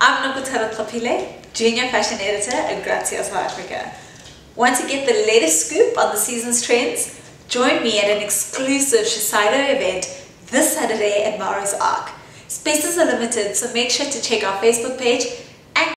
I'm Nokutara Tlapile, Junior Fashion Editor at Grazia, South Africa. Want to get the latest scoop on the season's trends? Join me at an exclusive Shiseido event this Saturday at Maro's Ark. Spaces are limited, so make sure to check our Facebook page